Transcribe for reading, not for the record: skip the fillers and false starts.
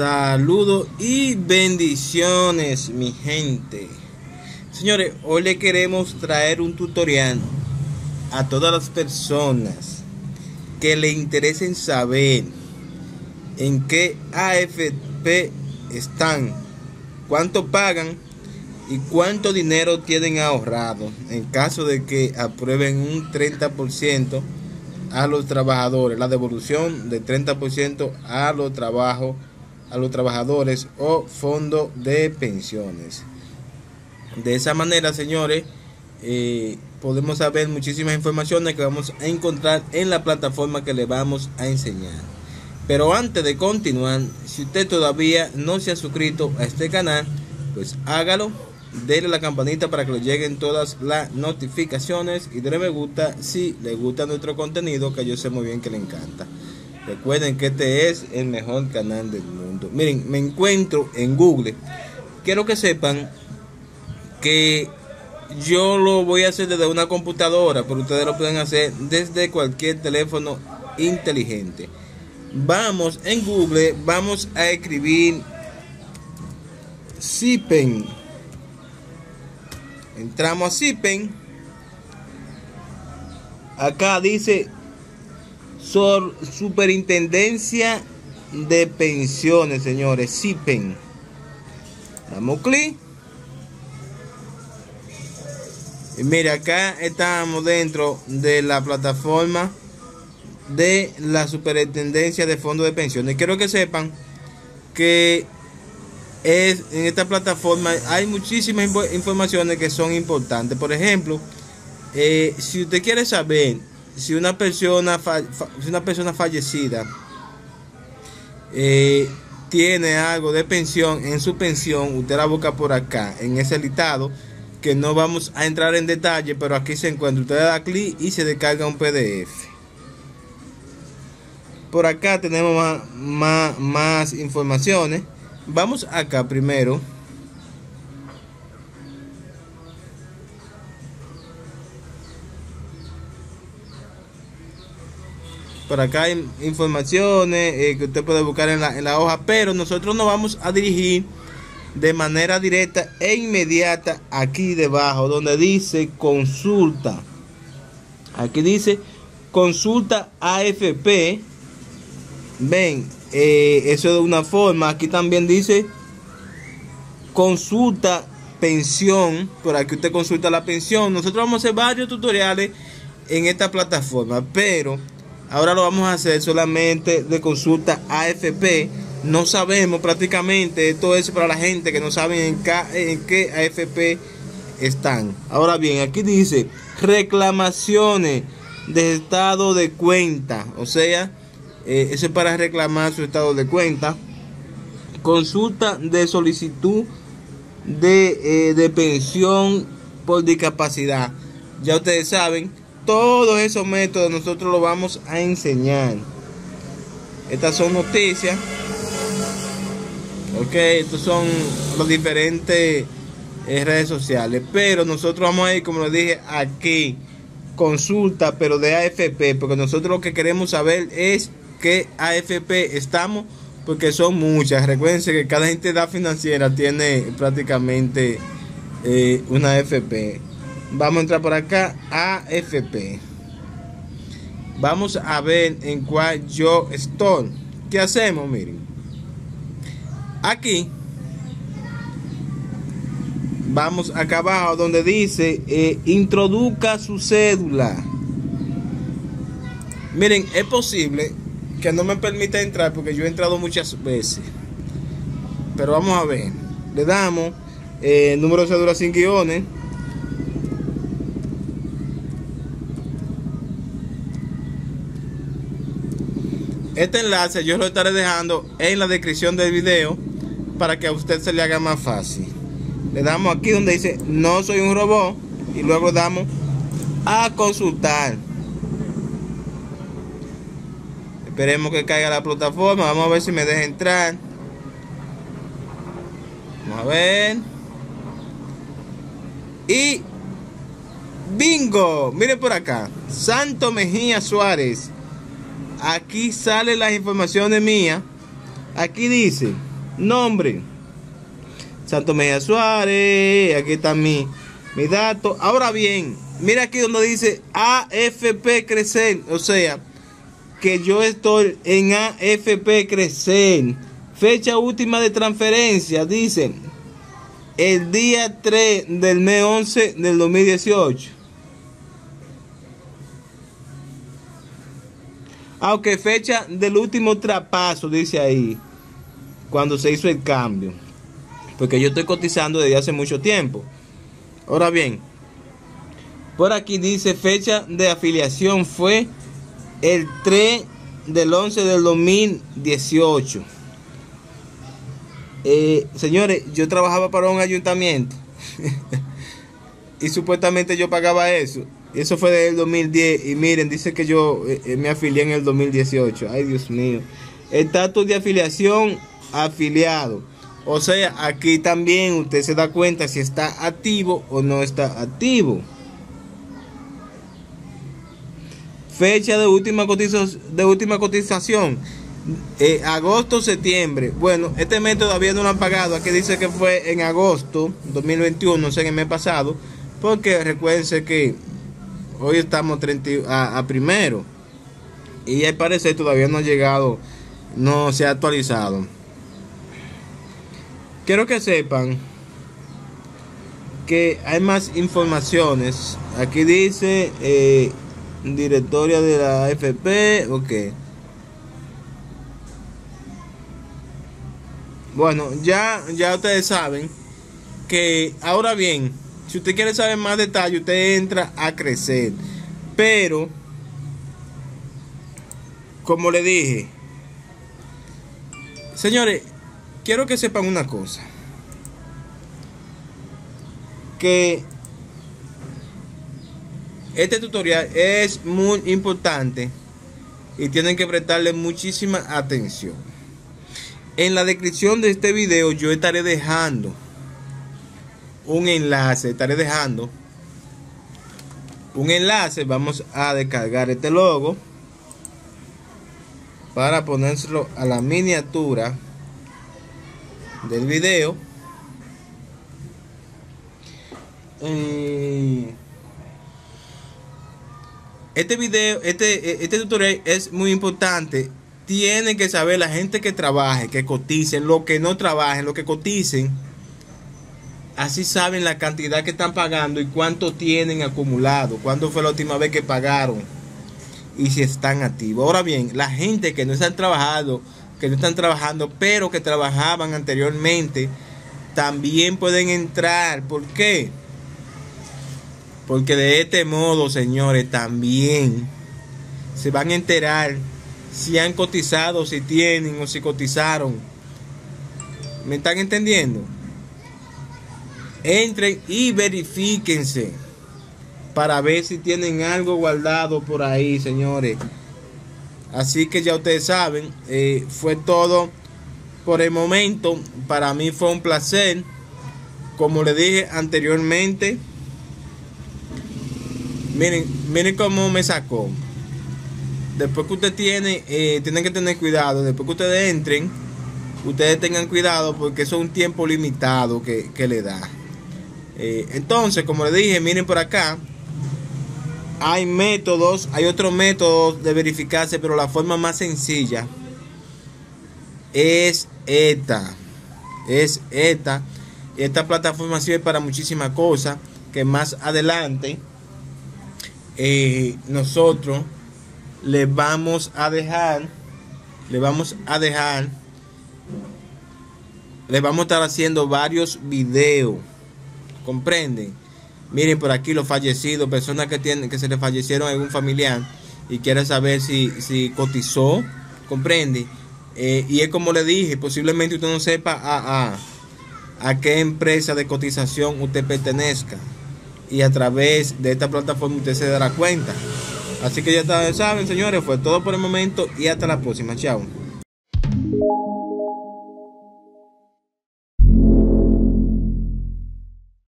Saludos y bendiciones, mi gente. Señores, hoy le queremos traer un tutorial a todas las personas que le interesen saber en qué AFP están, cuánto pagan y cuánto dinero tienen ahorrado en caso de que aprueben un 30% a los trabajadores, la devolución del 30% a los trabajadores o fondo de pensiones. De esa manera, señores, podemos saber muchísimas informaciones que vamos a encontrar en la plataforma que le vamos a enseñar. Pero antes de continuar, si usted todavía no se ha suscrito a este canal, pues hágalo, denle a la campanita para que le lleguen todas las notificaciones y denle me gusta si le gusta nuestro contenido, que yo sé muy bien que le encanta. Recuerden que este es el mejor canal del mundo. Miren, me encuentro en Google. Quiero que sepan que yo lo voy a hacer desde una computadora, pero ustedes lo pueden hacer desde cualquier teléfono inteligente. Vamos en Google, vamos a escribir CIPEN. Entramos a CIPEN. Acá dice Superintendencia de Pensiones, señores, CIPEN. Damos clic. Y mire, acá estamos dentro de la plataforma de la Superintendencia de Fondos de Pensiones. Quiero que sepan que en esta plataforma hay muchísimas informaciones que son importantes. Por ejemplo, si usted quiere saber si una persona fallecida tiene algo de pensión en su pensión, usted la busca por acá en ese listado, que no vamos a entrar en detalle, pero aquí se encuentra. Usted le da clic y se descarga un PDF. Por acá tenemos más informaciones. Vamos acá primero. Por acá hay informaciones que usted puede buscar en la hoja, pero nosotros nos vamos a dirigir de manera directa e inmediata aquí debajo, donde dice consulta. Aquí dice consulta AFP. Ven, eso de una forma. Aquí también dice consulta pensión. Por aquí usted consulta la pensión. Nosotros vamos a hacer varios tutoriales en esta plataforma, pero ahora lo vamos a hacer solamente de consulta AFP. No sabemos prácticamente, esto es para la gente que no sabe en qué AFP están. Ahora bien, aquí dice reclamaciones de estado de cuenta, o sea, eso es para reclamar su estado de cuenta. Consulta de solicitud de pensión por discapacidad. Ya ustedes saben, todos esos métodos nosotros los vamos a enseñar. Estas son noticias. Ok, estos son los diferentes redes sociales, pero nosotros vamos a ir, como les dije, aquí consulta, pero de AFP, porque nosotros lo que queremos saber es qué AFP estamos, porque son muchas. Recuerden que cada entidad financiera tiene prácticamente una AFP. Vamos a entrar por acá, AFP. Vamos a ver en cuál yo estoy. ¿Qué hacemos? Miren, aquí vamos acá abajo donde dice introduzca su cédula. Miren, es posible que no me permita entrar porque yo he entrado muchas veces, pero vamos a ver. Le damos número de cédula sin guiones. Este enlace yo lo estaré dejando en la descripción del video para que a usted se le haga más fácil. Le damos aquí donde dice no soy un robot y luego damos a consultar. Esperemos que caiga la plataforma. Vamos a ver si me deja entrar. Vamos a ver. Y bingo, miren por acá, Santo Mejía Suárez. Aquí salen las informaciones mías. Aquí dice Nombre: Santo Mejía Suárez. Aquí está mi dato. Ahora bien, mira aquí donde dice AFP Crecer, o sea que yo estoy en AFP Crecer. Fecha última de transferencia, dicen el día 3 del mes 11 del 2018. Aunque fecha del último traspaso, dice ahí, cuando se hizo el cambio, porque yo estoy cotizando desde hace mucho tiempo. Ahora bien, por aquí dice fecha de afiliación fue el 3 del 11 del 2018. Señores, yo trabajaba para un ayuntamiento y supuestamente yo pagaba eso. Eso fue del 2010 y miren, dice que yo me afilié en el 2018. Ay, Dios mío. Estatus de afiliación: afiliado. O sea, aquí también usted se da cuenta si está activo o no está activo. Fecha de última cotización, agosto, septiembre. Bueno, este mes todavía no lo han pagado. Aquí dice que fue en agosto 2021, no sé, en el mes pasado. Porque recuérdense que hoy estamos a primero. Y al parecer todavía no ha llegado, no se ha actualizado. Quiero que sepan que hay más informaciones. Aquí dice directoria de la AFP. Ok. Bueno, ya ustedes saben que ahora bien, si usted quiere saber más detalle, usted entra a Crecer. Pero, como le dije, señores, quiero que sepan una cosa. Que este tutorial es muy importante y tienen que prestarle muchísima atención. En la descripción de este video yo estaré dejando un enlace, vamos a descargar este logo para ponérselo a la miniatura del video. Este tutorial es muy importante. Tienen que saber la gente que trabaje, que coticen, los que no trabajen, los que coticen. Así saben la cantidad que están pagando y cuánto tienen acumulado, cuándo fue la última vez que pagaron y si están activos. Ahora bien, la gente que no están trabajando, pero que trabajaban anteriormente, también pueden entrar. ¿Por qué? Porque de este modo, señores, también se van a enterar si han cotizado, si tienen o si cotizaron. ¿Me están entendiendo? Entren y verifíquense para ver si tienen algo guardado por ahí, señores. Así que ya ustedes saben, fue todo por el momento. Para mí fue un placer. Como le dije anteriormente, miren cómo me sacó. Después que usted tienen que tener cuidado. Después que ustedes entren, ustedes tengan cuidado, porque eso es un tiempo limitado que le da. Entonces, como le dije, miren por acá. Hay otros métodos de verificarse, pero la forma más sencilla es esta. Esta plataforma sirve para muchísimas cosas que más adelante nosotros les vamos a estar haciendo varios videos. ¿Comprenden? Miren por aquí los fallecidos, personas que se les fallecieron a algún familiar y quieren saber si cotizó. ¿Comprende? Y es como le dije, posiblemente usted no sepa a qué empresa de cotización usted pertenezca, y a través de esta plataforma usted se dará cuenta. Así que ya saben, señores, fue todo por el momento y hasta la próxima. Chao.